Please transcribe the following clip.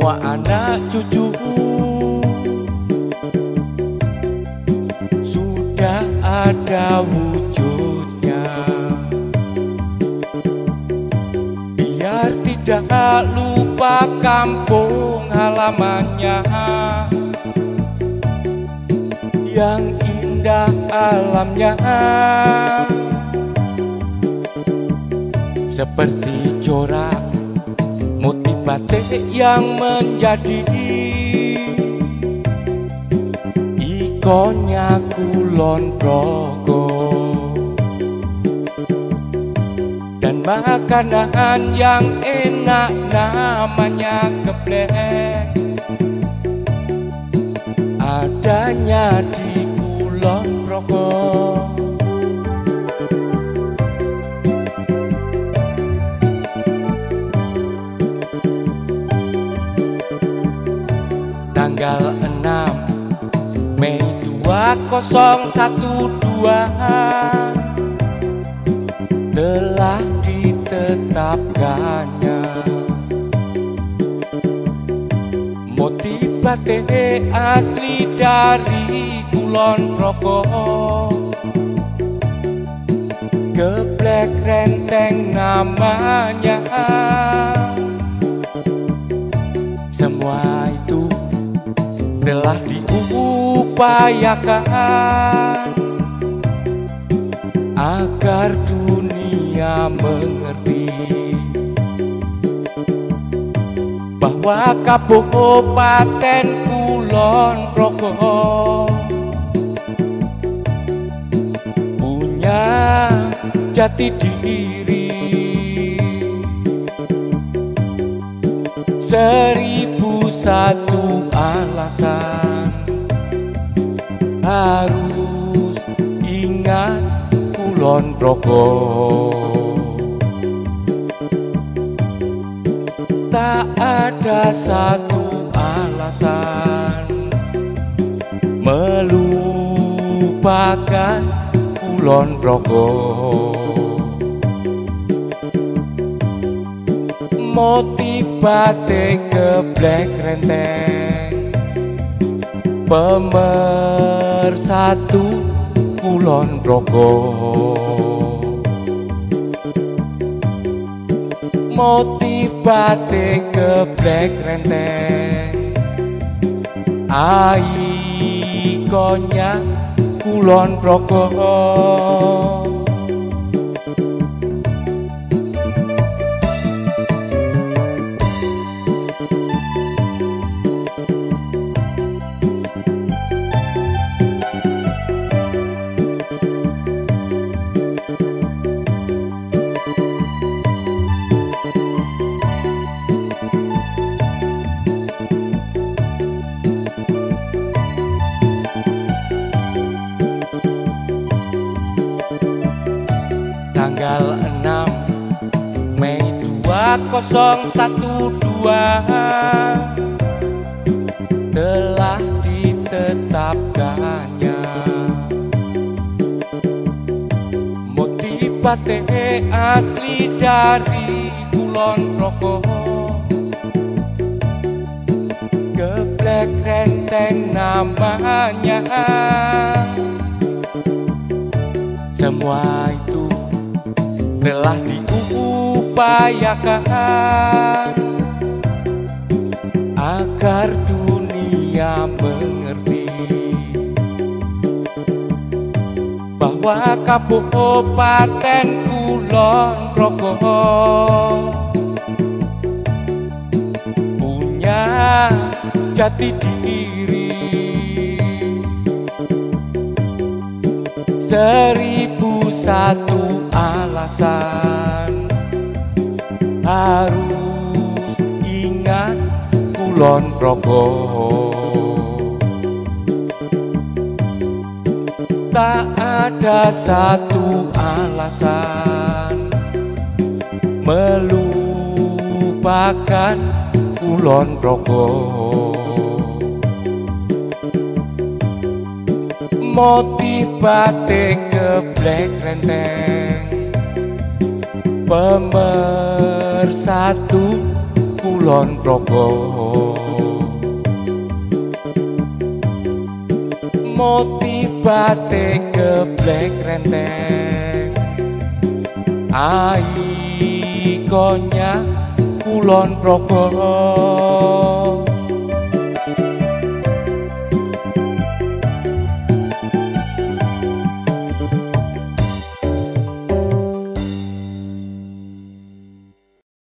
semua anak cucu sudah ada wujudnya. Biar tidak lupa kampung halamannya yang indah alamnya, seperti corak motif batik yang menjadi ikonnya Kulon Progo. Dan makanan yang enak namanya geblek adanya di Kulon Progo. Tanggal 6 Mei 2012 telah ditetapkannya motif batik asli dari Kulon Progo. Geblek Renteng namanya. Semua itu telah diupayakan agar dunia mengerti bahwa Kabupaten Kulon Progo punya jati diri. 1001 alasan harus ingat Kulon Progo. Tak ada satu alasan melupakan Kulon Progo. Motif batik geblek renteng pemersatu Kulon Progo. Motif batik geblek renteng ikonnya Kulon Progo. Tanggal 6 Mei 2012 telah ditetapkannya motif batik asli dari Kulon Progo. Geblek renteng namanya. Semua itu telah diupayakan agar dunia mengerti bahwa Kabupaten Kulon Progo punya jati diri. 1001 alasan harus ingat Kulon Progo. Tak ada satu alasan melupakan Kulon Progo. Motif batik geblek renteng pemersatu Kulon Kulon Progo. Motibate geblek renteng, ikonnya Kulon Progo.